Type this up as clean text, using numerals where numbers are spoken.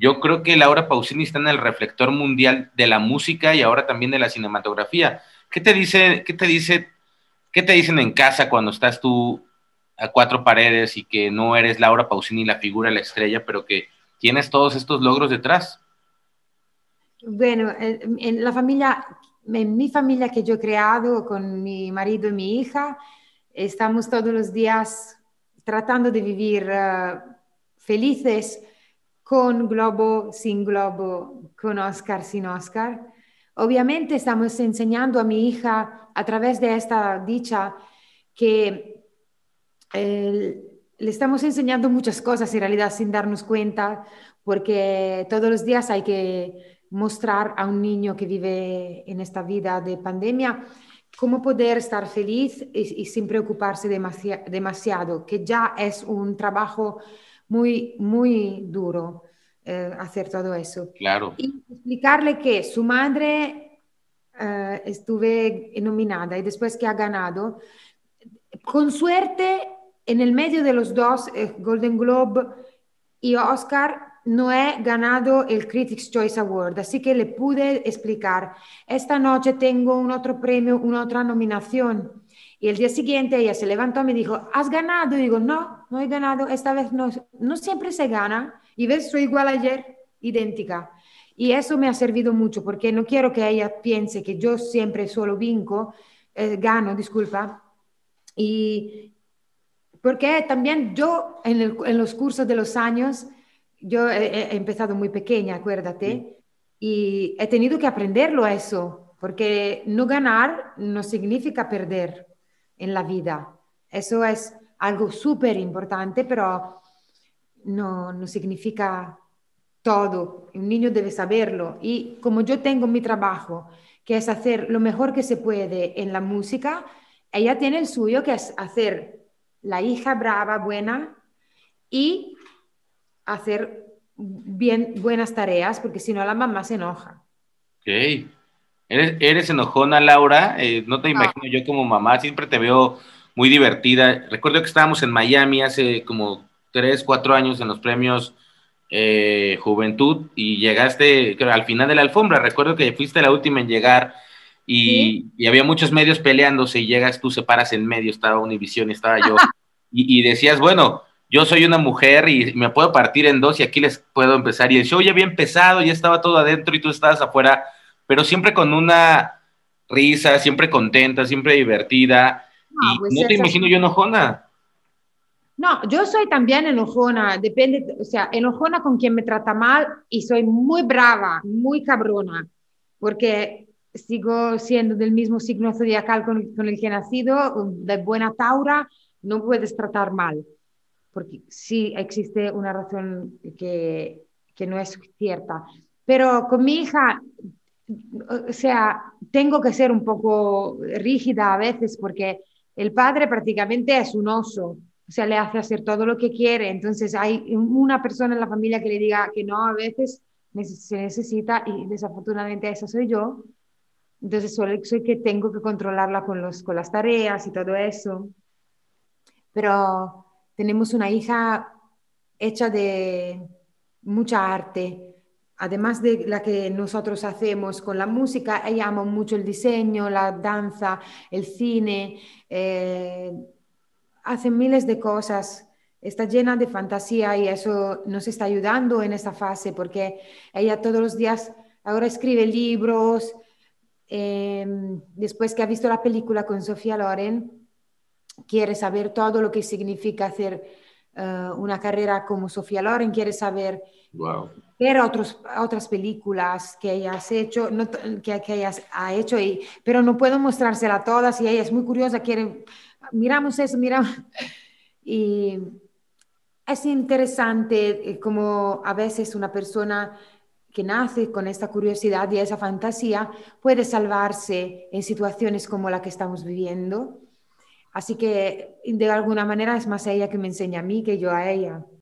yo creo que Laura Pausini está en el reflector mundial de la música y ahora también de la cinematografía. ¿Qué te dicen en casa cuando estás tú a cuatro paredes y que no eres Laura Pausini la figura, la estrella, pero que tienes todos estos logros detrás? Bueno, en mi familia que yo he creado con mi marido y mi hija, estamos todos los días tratando de vivir felices con globo, sin globo, con Oscar, sin Oscar. Obviamente estamos enseñando a mi hija a través de esta dicha que le estamos enseñando muchas cosas en realidad sin darnos cuenta, porque todos los días hay que mostrar a un niño que vive en esta vida de pandemia cómo poder estar feliz y sin preocuparse demasiado, que ya es un trabajo muy, muy duro hacer todo eso. Claro. Y explicarle que su madre estuve nominada y después que ha ganado, con suerte, en el medio de los dos, Golden Globe y Oscar, no he ganado el Critics' Choice Award, así que le pude explicar, esta noche tengo un otro premio, una otra nominación. Y el día siguiente ella se levantó y me dijo, ¿has ganado? Y digo, no, no he ganado, esta vez no, no siempre se gana. Y ves, soy igual ayer, idéntica. Y eso me ha servido mucho porque no quiero que ella piense que yo siempre solo gano, disculpa, y porque también yo en los cursos de los años, yo he empezado muy pequeña, Sí. acuérdate, y he tenido que aprenderlo eso, porque no ganar no significa perder en la vida. Eso es algo súper importante, pero no, no significa todo. Un niño debe saberlo. Y como yo tengo mi trabajo, que es hacer lo mejor que se puede en la música, ella tiene el suyo, que es hacer la hija brava, buena, y hacer bien buenas tareas, porque si no la mamá se enoja. Ok. Eres enojona, Laura. No te No, imagino yo como mamá. Siempre te veo muy divertida. Recuerdo que estábamos en Miami hace como 3, 4 años en los premios Juventud y llegaste creo, al final de la alfombra. Recuerdo que fuiste la última en llegar ¿sí? y había muchos medios peleándose y llegas tú, se paras en medio. Estaba Univisión y estaba yo. Y decías, bueno, yo soy una mujer y me puedo partir en dos y aquí les puedo empezar. Y el show ya había empezado, ya estaba todo adentro y tú estabas afuera, pero siempre con una risa, siempre contenta, siempre divertida. No, Y pues no te es imagino así. yo enojona. No, yo soy también enojona, depende, o sea, enojona con quien me trata mal y soy muy brava, muy cabrona, porque sigo siendo del mismo signo zodiacal con el que he nacido, de buena Taura, no puedes tratar mal, porque sí existe una razón que no es cierta. Pero con mi hija, o sea, tengo que ser un poco rígida a veces porque el padre prácticamente es un oso, o sea, le hace hacer todo lo que quiere. Entonces hay una persona en la familia que le diga que no, a veces se necesita y desafortunadamente esa soy yo. Entonces soy que tengo que controlarla con las tareas y todo eso. Pero tenemos una hija hecha de mucha arte. Además de la que nosotros hacemos con la música, ella ama mucho el diseño, la danza, el cine, eh, hace miles de cosas, está llena de fantasía y eso nos está ayudando en esta fase porque ella todos los días ahora escribe libros, eh, después que ha visto la película con Sofía Loren, quiere saber todo lo que significa hacer una carrera como Sofía Loren, quiere saber Wow. ver otras películas que ella ha hecho, no, que ella ha hecho, pero no puedo mostrársela todas y ella es muy curiosa, quiere, miramos eso, miramos. Y es interesante como a veces una persona que nace con esta curiosidad y esa fantasía puede salvarse en situaciones como la que estamos viviendo. Así que de alguna manera es más ella que me enseña a mí que yo a ella.